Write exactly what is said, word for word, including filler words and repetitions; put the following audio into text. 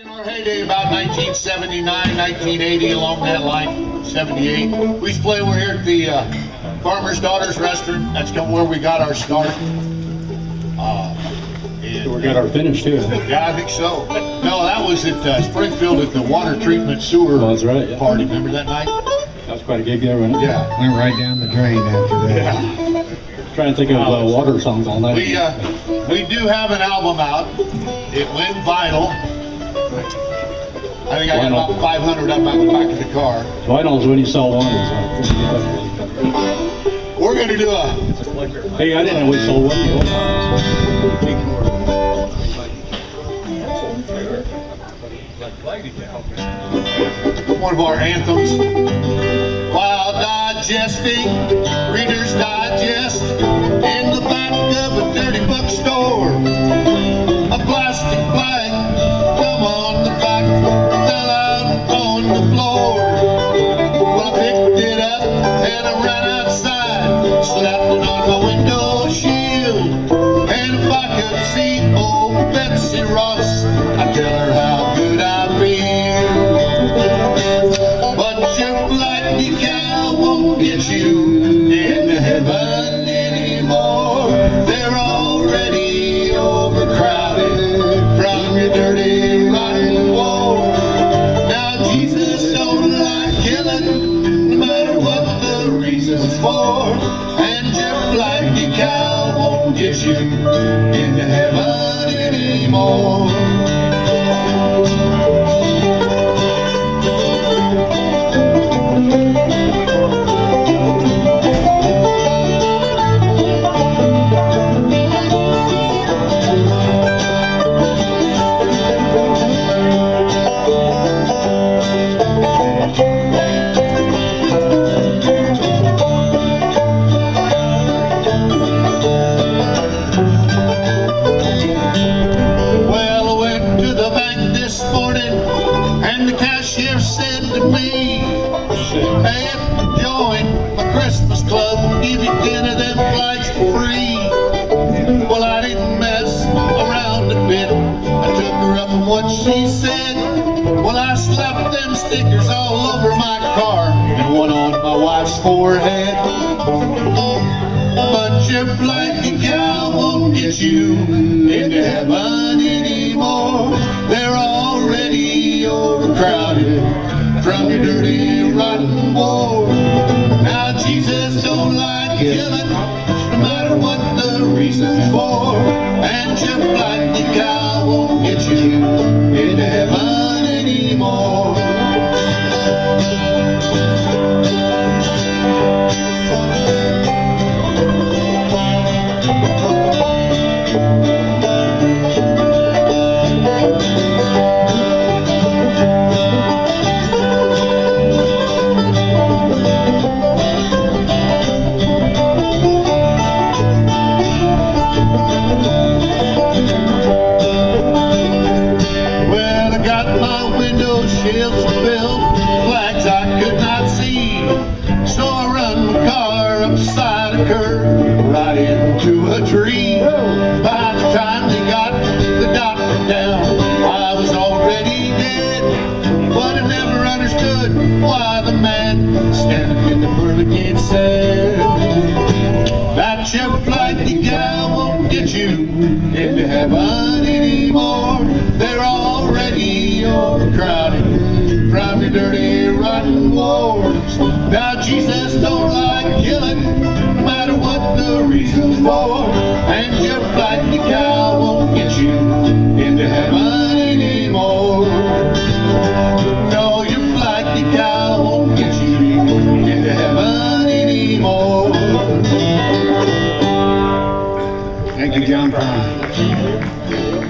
In our heyday, about nineteen seventy-nine, nineteen eighty, along that line, seventy-eight. We used to play over here at the uh, Farmer's Daughters Restaurant. That's kind of where we got our start. Uh, and, we got our finish too. Yeah, I think so. No, that was at uh, Springfield at the water treatment sewer oh, that's right, yeah. party. Remember that night? That was quite a gig there, wasn't it? Yeah. Went right down the drain after that. Yeah. Trying to think of uh, water songs all night. We uh, we do have an album out. It went vinyl. I think I got about five hundred up out the back of the car. Vinyl is when you sell one. So. We're going to do a... Hey, I didn't know we sold one. One of our anthems. While digesting Reader's Digest in the back of a dirty bookstore, a plastic flag come on the back, fell out on the floor. Well, I picked it up and I ran outside, slapped it on my window shield, and if I could see old Betsy Ross, I'd tell her how good I feel. But your black decal won't get you into heaven anymore. They're already overcrowded from your dirty rotten war. Now Jesus don't like killing, no matter what the reason's for, and your black decal won't get you into heaven anymore. Cashier said to me, hey, if you join my Christmas club, we'll give you ten of them flights for free. Well, I didn't mess around a bit. I took her up on what she said. Well, I slapped them stickers all over my car and one on my wife's forehead. But your black decal won't get you into heaven anymore. They're already overcrowded from your dirty rotten war. Now Jesus don't like killing, no matter what the reason's for, and your black decal won't get you into heaven anymore. Shields filled, flags I could not see, so I run my car upside a curve, right into a tree. By the time they got the doctor down, I was already dead, but I never understood why the man standing in the barricade said that your flight decal won't get you into heaven anymore. They're already overcrowded from your dirty rotten wars. Now Jesus don't like killing, no matter what the reason's for, and your black decal won't get you into heaven anymore. No, your black decal won't get you into heaven anymore. Thank you, John Brown.